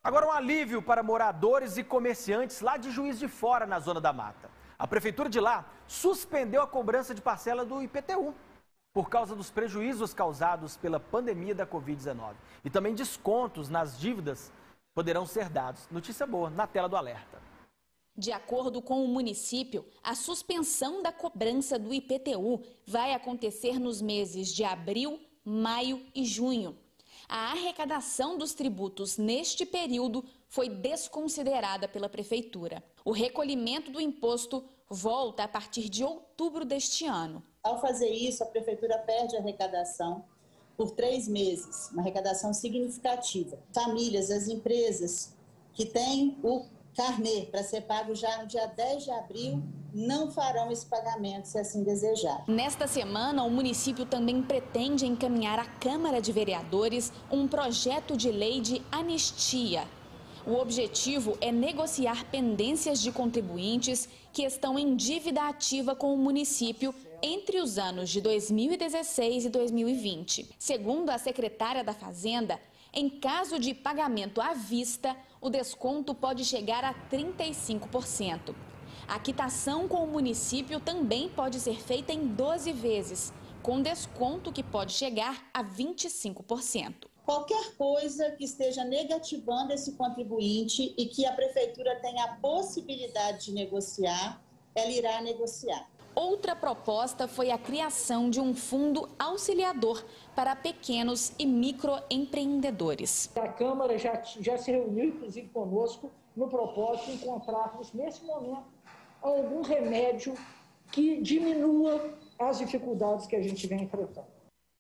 Agora um alívio para moradores e comerciantes lá de Juiz de Fora, na Zona da Mata. A prefeitura de lá suspendeu a cobrança de parcela do IPTU por causa dos prejuízos causados pela pandemia da Covid-19. E também descontos nas dívidas poderão ser dados. Notícia boa, na tela do alerta. De acordo com o município, a suspensão da cobrança do IPTU vai acontecer nos meses de abril, maio e junho. A arrecadação dos tributos neste período foi desconsiderada pela prefeitura. O recolhimento do imposto volta a partir de outubro deste ano. Ao fazer isso, a prefeitura perde a arrecadação por 3 meses, uma arrecadação significativa. Famílias, as empresas que têm o carnê para ser pago já no dia 10 de abril, não farão esse pagamento se assim desejar. Nesta semana, o município também pretende encaminhar à Câmara de Vereadores um projeto de lei de anistia. O objetivo é negociar pendências de contribuintes que estão em dívida ativa com o município entre os anos de 2016 e 2020. Segundo a secretária da Fazenda, em caso de pagamento à vista, o desconto pode chegar a 35%. A quitação com o município também pode ser feita em 12 vezes, com desconto que pode chegar a 25%. Qualquer coisa que esteja negativando esse contribuinte e que a prefeitura tenha a possibilidade de negociar, ela irá negociar. Outra proposta foi a criação de um fundo auxiliador para pequenos e microempreendedores. A Câmara já se reuniu, inclusive conosco, no propósito de encontrarmos, nesse momento, algum remédio que diminua as dificuldades que a gente vem enfrentando.